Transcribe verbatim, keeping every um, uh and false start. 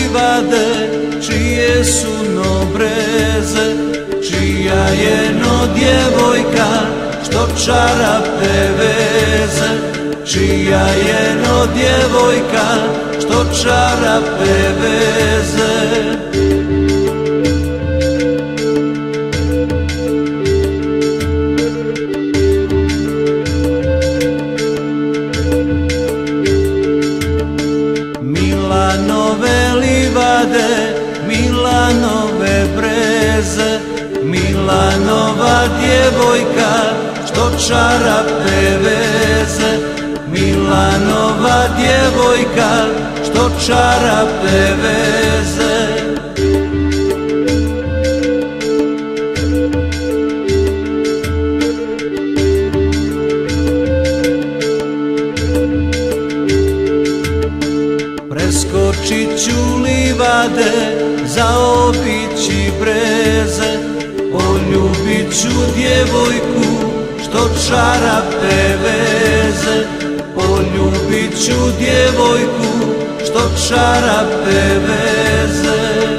livade, čije su no breze, čija je no djevojka, što čarape veze, čija je no djevojka, što čarape veze. Milanove livade, Milanove breze, Milanova djevojka, što čarape veze, Milanova djevojka, što čarape veze. Preskočit ću livade, zaobići breze, poljubit ću djevojku, što čarape veze, poljubit ću djevojku, što čarape veze.